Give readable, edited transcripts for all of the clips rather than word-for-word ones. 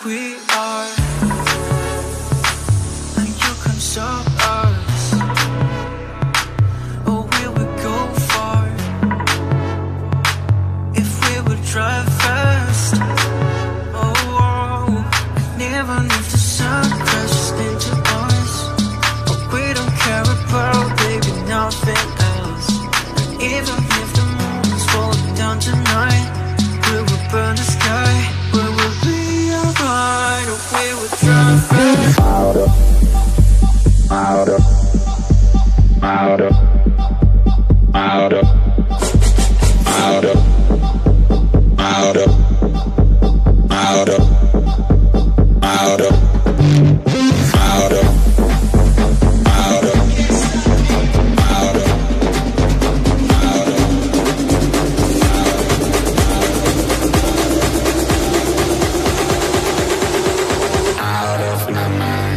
we are, and you can show us. Or will we go far if we would drive fast? Oh, never leave the sun crashes into us. But we don't care about, baby, nothing else. And even if the moon's falling down tonight, we will burn the sky. We will be alright. Or we will drive fast. Louder, louder, louder, louder, louder, louder, louder, louder, louder, louder, out of my mind.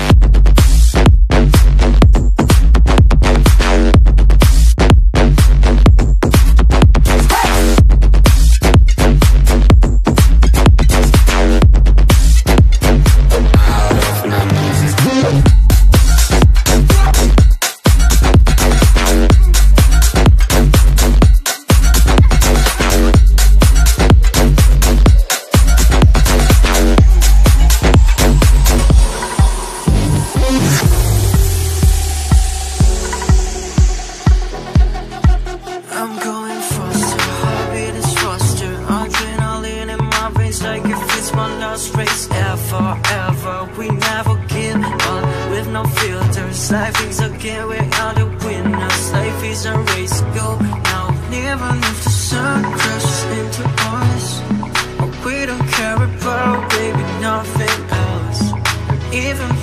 I'm going faster, heartbeat is faster. Adrenaline in my veins like if it's my last race ever, ever. We never give up with no filters. Life is a game, we are the winners. Life is a race, go now. Never leave the sun crashes into us. But we don't care about, baby, nothing else. Even